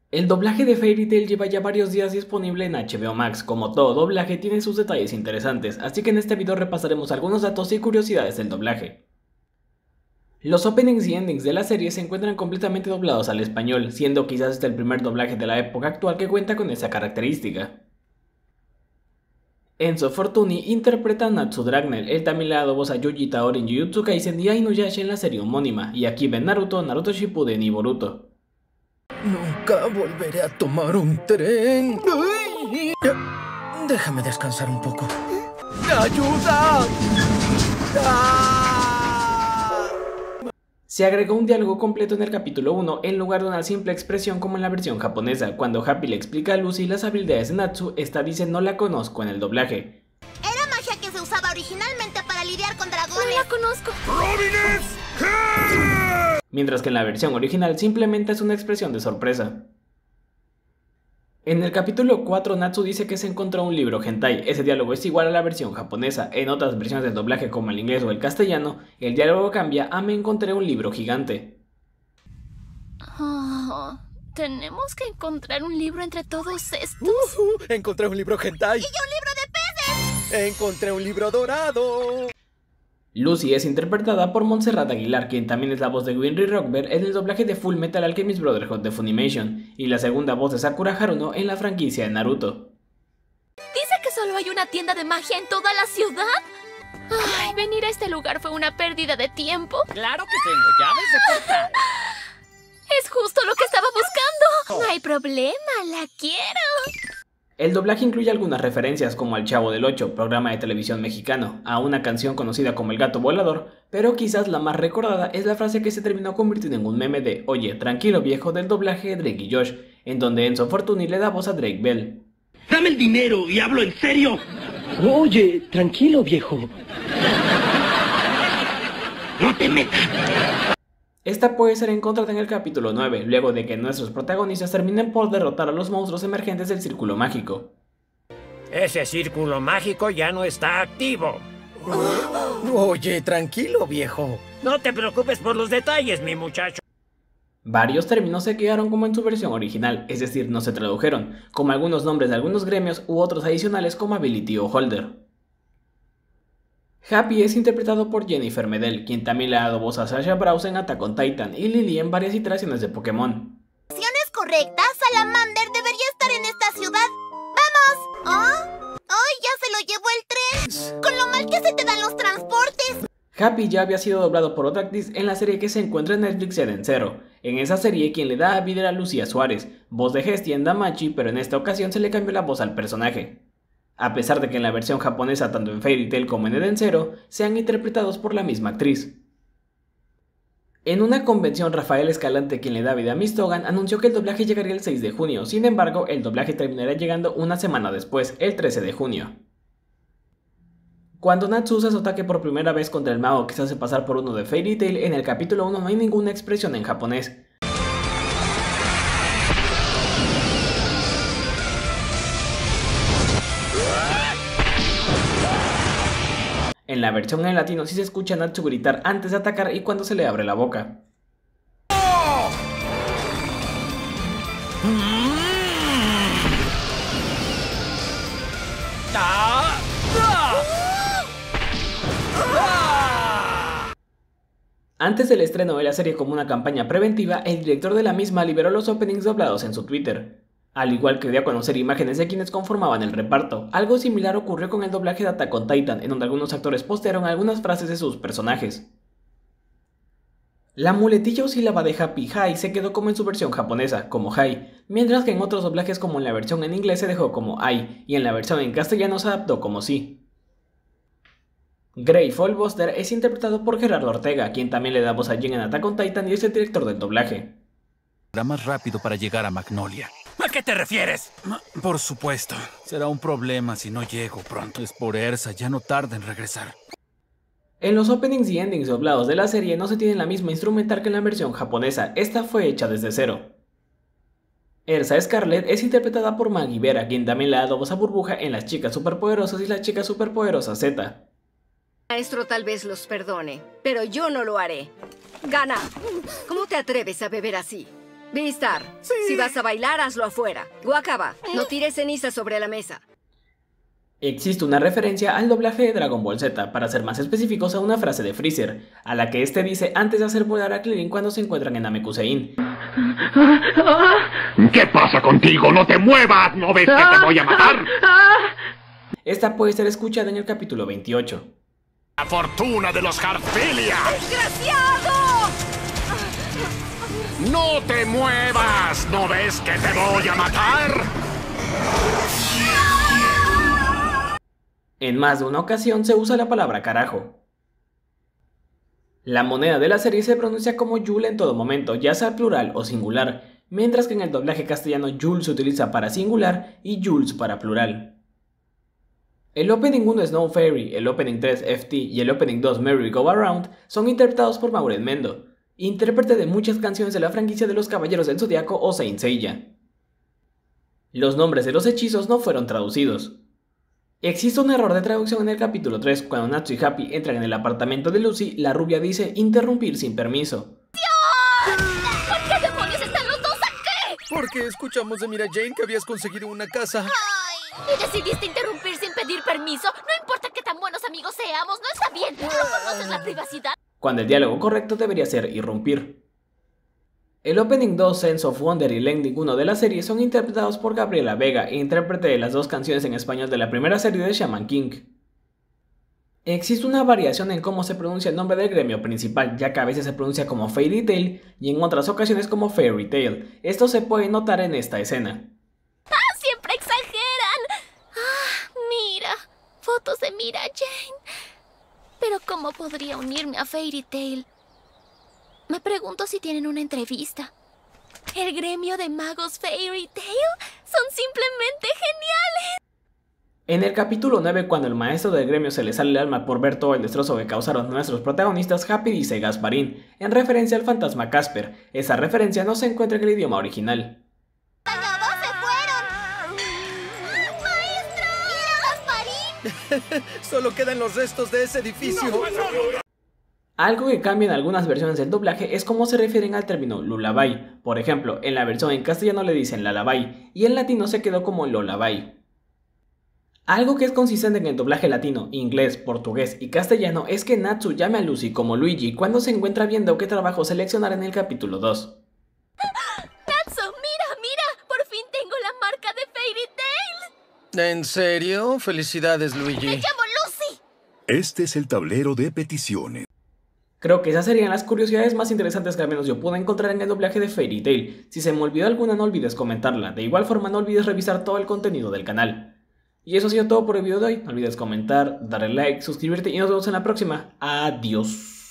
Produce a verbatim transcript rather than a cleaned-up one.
El doblaje de Fairy Tail lleva ya varios días disponible en H B O Max. Como todo doblaje tiene sus detalles interesantes, así que en este video repasaremos algunos datos y curiosidades del doblaje. Los openings y endings de la serie se encuentran completamente doblados al español, siendo quizás este el primer doblaje de la época actual que cuenta con esa característica. Enzo Fortuny interpreta a Natsu Dragneel, él también le ha dado voz a Yuji Taori en Jujutsu Kaisen y a Inuyasha en la serie homónima, y aquí ven Naruto, Naruto Shippuden y Boruto. Nunca volveré a tomar un tren. ¡Ay! Déjame descansar un poco. ¡Ayuda! ¡Ah! Se agregó un diálogo completo en el capítulo uno en lugar de una simple expresión como en la versión japonesa. Cuando Happy le explica a Lucy las habilidades de Natsu, esta dice no la conozco en el doblaje. Era magia que se usaba originalmente para lidiar con dragones. No la conozco. Mientras que en la versión original simplemente es una expresión de sorpresa. En el capítulo cuatro, Natsu dice que se encontró un libro hentai. Ese diálogo es igual a la versión japonesa. En otras versiones del doblaje como el inglés o el castellano, el diálogo cambia a me encontré un libro gigante. Oh, tenemos que encontrar un libro entre todos estos. Uh, encontré un libro hentai. ¡Y yo un libro de peces! Encontré un libro dorado. Lucy es interpretada por Montserrat Aguilar, quien también es la voz de Winry Rockberg en el doblaje de Full Metal Alchemist Brotherhood de Funimation, y la segunda voz de Sakura Haruno en la franquicia de Naruto. ¿Dice que solo hay una tienda de magia en toda la ciudad? Ay, venir a este lugar fue una pérdida de tiempo. ¡Claro que tengo llaves de portal! Es justo lo que estaba buscando. No hay problema, la quiero. El doblaje incluye algunas referencias como al Chavo del Ocho, programa de televisión mexicano, a una canción conocida como El Gato Volador, pero quizás la más recordada es la frase que se terminó convirtiendo en un meme de Oye, tranquilo viejo del doblaje de Drake y Josh, en donde Enzo Fortuny le da voz a Drake Bell. ¡Dame el dinero y hablo en serio! Oye, tranquilo viejo. ¡No te metas! Esta puede ser encontrada en el capítulo nueve, luego de que nuestros protagonistas terminen por derrotar a los monstruos emergentes del Círculo Mágico. Ese círculo mágico ya no está activo. Oye, tranquilo viejo. No te preocupes por los detalles, mi muchacho. Varios términos se quedaron como en su versión original, es decir, no se tradujeron, como algunos nombres de algunos gremios u otros adicionales como Ability o Holder. Happy es interpretado por Jennifer Medel, quien también le ha dado voz a Sasha Browse en Attack on Titan y Lily en varias iteraciones de Pokémon. ¿Acciones correctas? Salamander debería estar en esta ciudad. ¡Vamos! ¿Oh? ¡Ay, ya se lo llevó el tren! ¡Con lo mal que se te dan los transportes! Happy ya había sido doblado por otra actriz en la serie que se encuentra en Netflix Eden Zero. En esa serie quien le da vida era Lucía Suárez, voz de Hestia en Damachi, pero en esta ocasión se le cambió la voz al personaje. A pesar de que en la versión japonesa tanto en Fairy Tail como en Eden Zero sean interpretados por la misma actriz. En una convención, Rafael Escalante, quien le da vida a Miss Togan, anunció que el doblaje llegaría el seis de junio, sin embargo el doblaje terminará llegando una semana después, el trece de junio. Cuando Natsu usa su ataque por primera vez contra el mago que se hace pasar por uno de Fairy Tail, en el capítulo uno no hay ninguna expresión en japonés. En la versión en latino sí se escucha a Natsu gritar antes de atacar y cuando se le abre la boca. Antes del estreno de la serie como una campaña preventiva, el director de la misma liberó los openings doblados en su Twitter. Al igual que dio a conocer imágenes de quienes conformaban el reparto. Algo similar ocurrió con el doblaje de Attack on Titan, en donde algunos actores postearon algunas frases de sus personajes. La muletilla o sílaba de Happy, Hi, se quedó como en su versión japonesa, como Hi, mientras que en otros doblajes como en la versión en inglés se dejó como I, y en la versión en castellano se adaptó como sí. Grey Fallbuster es interpretado por Gerardo Ortega, quien también le da voz a Jin en Attack on Titan y es el director del doblaje. Será más rápido para llegar a Magnolia. ¿A qué te refieres? Por supuesto. Será un problema si no llego pronto. Es por Ersa, ya no tarda en regresar. En los openings y endings doblados de la serie no se tiene la misma instrumental que en la versión japonesa, esta fue hecha desde cero. Ersa Scarlet es interpretada por Maggie Vera, quien también le ha dado voz a Burbuja en Las Chicas Superpoderosas y Las Chicas Superpoderosas Z. Maestro tal vez los perdone, pero yo no lo haré. Gana. ¿Cómo te atreves a beber así? Beastar, Sí. si vas a bailar, hazlo afuera. Wakaba, no tires ceniza sobre la mesa. Existe una referencia al doblaje de Dragon Ball Z, para ser más específicos a una frase de Freezer, a la que este dice antes de hacer volar a Krillin cuando se encuentran en Namekusein. ¿Qué pasa contigo? ¡No te muevas! ¿No ves que te voy a matar? Esta puede ser escuchada en el capítulo veintiocho. ¡La fortuna de los Harfilia! ¡Desgraciado! ¡No te muevas! ¿No ves que te voy a matar? En más de una ocasión se usa la palabra carajo. La moneda de la serie se pronuncia como Joule en todo momento, ya sea plural o singular, mientras que en el doblaje castellano Joule se utiliza para singular y Jules para plural. El Opening uno Snow Fairy, el Opening tres F T y el Opening dos Merry Go Around son interpretados por Maureen Mendo, intérprete de muchas canciones de la franquicia de los Caballeros del Zodiaco o Saint Seiya. Los nombres de los hechizos no fueron traducidos. Existe un error de traducción en el capítulo tres, cuando Natsu y Happy entran en el apartamento de Lucy, la rubia dice interrumpir sin permiso. ¿Por qué demonios están los dos aquí? Porque escuchamos de Mira Jane que habías conseguido una casa. ¿Y decidiste interrumpir sin pedir permiso? No importa qué tan buenos amigos seamos, no está bien. ¿No conoces la privacidad? Cuando el diálogo correcto debería ser irrumpir. El Opening dos, Sense of Wonder y el Ending uno de la serie son interpretados por Gabriela Vega, intérprete de las dos canciones en español de la primera serie de Shaman King. Existe una variación en cómo se pronuncia el nombre del gremio principal, ya que a veces se pronuncia como Fairy Tail y en otras ocasiones como Fairy Tail. Esto se puede notar en esta escena. ¡Ah, siempre exageran! ¡Ah, mira! Fotos de Mira Jane. Pero ¿cómo podría unirme a Fairy Tail? Me pregunto si tienen una entrevista. ¿El gremio de magos Fairy Tail? ¡Son simplemente geniales! En el capítulo nueve, cuando el maestro del gremio se le sale el alma por ver todo el destrozo que causaron nuestros protagonistas, Happy dice Gasparín, en referencia al fantasma Casper. Esa referencia no se encuentra en el idioma original. ¡Todos se fueron! ¡Maestro! ¡Mira, Gasparín! Solo quedan los restos de ese edificio. Algo que cambia en algunas versiones del doblaje es cómo se refieren al término lullaby. Por ejemplo, en la versión en castellano le dicen lullaby y en latino se quedó como lullaby. Algo que es consistente en el doblaje latino, inglés, portugués y castellano es que Natsu llame a Lucy como Luigi cuando se encuentra viendo qué trabajo seleccionar en el capítulo dos. ¡Natsu, mira, mira! ¡Por fin tengo la marca de Fairy Tail! ¿En serio? Felicidades, Luigi. ¡Me llamo Lucy! Este es el tablero de peticiones. Creo que esas serían las curiosidades más interesantes que al menos yo pude encontrar en el doblaje de Fairy Tail. Si se me olvidó alguna, no olvides comentarla. De igual forma, no olvides revisar todo el contenido del canal. Y eso ha sido todo por el video de hoy. No olvides comentar, darle like, suscribirte y nos vemos en la próxima. Adiós.